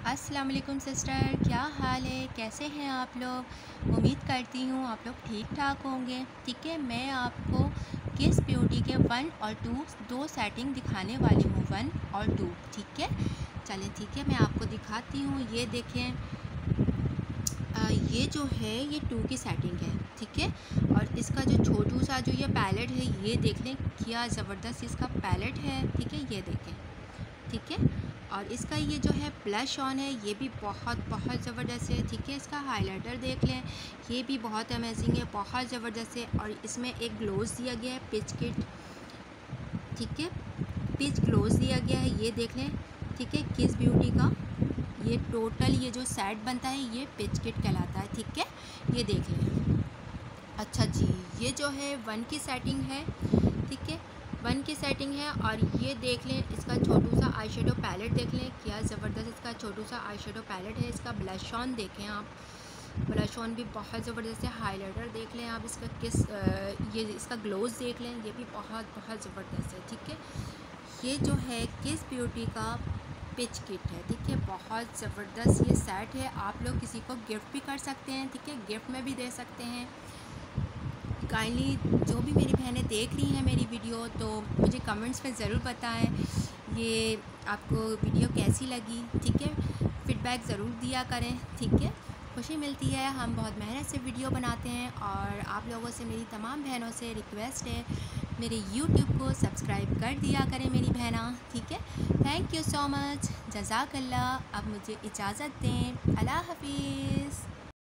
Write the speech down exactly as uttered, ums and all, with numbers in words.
अस्सलाम वालेकुम सिस्टर, क्या हाल है? कैसे हैं आप लोग? उम्मीद करती हूँ आप लोग ठीक ठाक होंगे। ठीक है, मैं आपको किस ब्यूटी के वन और टू दो सेटिंग दिखाने वाली हूँ, वन और टू। ठीक है, चलें ठीक है, मैं आपको दिखाती हूँ। ये देखें, आ, ये जो है ये टू की सेटिंग है। ठीक है, और इसका जो छोटू सा जो ये पैलेट है, ये देख लें क्या ज़बरदस्त इसका पैलेट है। ठीक है, ये देखें। ठीक है, और इसका ये जो है ब्लश ऑन है, ये भी बहुत बहुत ज़बरदस्त है। ठीक है, इसका हाइलाइटर देख लें, ये भी बहुत अमेजिंग है, बहुत ज़बरदस्त है। और इसमें एक ग्लोज दिया गया है, पिच किट। ठीक है, पिच ग्लोज दिया गया है, ये देख लें। ठीक है, किस ब्यूटी का ये टोटल ये जो सेट बनता है ये पिच किट कहलाता है। ठीक है, ये देख लें। अच्छा जी, ये जो है वन की सेटिंग है। ठीक है, वन की सेटिंग है, और ये देख लें इसका छोटू सा आई शेडो पैलेट देख लें, क्या ज़बरदस्त इसका छोटू सा आई शेडो पैलेट है। इसका ब्लश ऑन देखें आप, ब्लश ऑन भी बहुत ज़बरदस्त है। हाइलाइटर देख लें आप, इसका किस आ, ये इसका ग्लोज देख लें, ये भी बहुत बहुत ज़बरदस्त है। ठीक है, ये जो है किस ब्यूटी का पिच किट है। ठीक है, बहुत ज़बरदस्त ये सेट है, आप लोग किसी को गिफ्ट भी कर सकते हैं। ठीक है, गिफ्ट में भी दे सकते हैं। काइंडली जो भी मेरी बहनें देख रही हैं मेरी वीडियो, तो मुझे कमेंट्स में ज़रूर बताएं ये आपको वीडियो कैसी लगी। ठीक है, फीडबैक ज़रूर दिया करें। ठीक है, खुशी मिलती है, हम बहुत मेहनत से वीडियो बनाते हैं। और आप लोगों से, मेरी तमाम बहनों से रिक्वेस्ट है, मेरे यूट्यूब को सब्सक्राइब कर दिया करें मेरी बहना। ठीक है, थैंक यू सो मच, जज़ाकल्लाह। अब मुझे इजाज़त दें, अल्लाह हाफिज़।